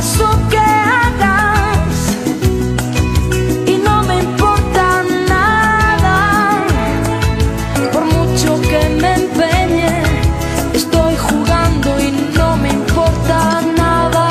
digas o que hagas, y no me importa nada. Por mucho que me empeñe, estoy jugando y no me importa nada.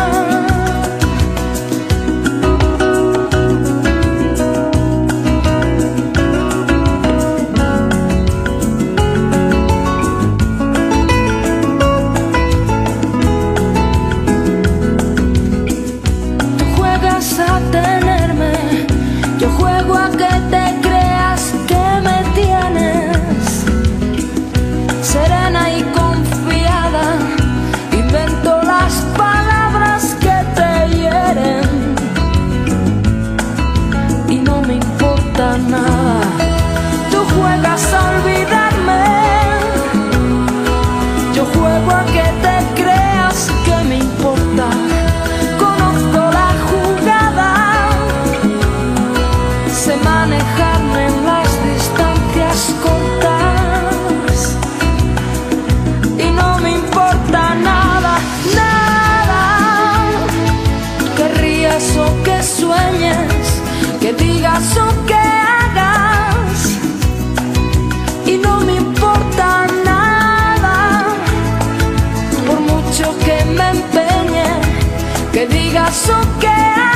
Tú juegas a tenerme, yo juego a que te creas que me tienes. Serena y confiada, invento las palabras que te hieren, y no me importa nada. Tú juegas a olvidarme, yo juego a que te creas que me importa. Conozco la jugada, sé manejarme en las distancias cortas, y no me importa nada, nada. Que rías o que sueñes, que digas o que hagas, y no me importa nada. Por mucho que me empeñe, que digas o que hagas,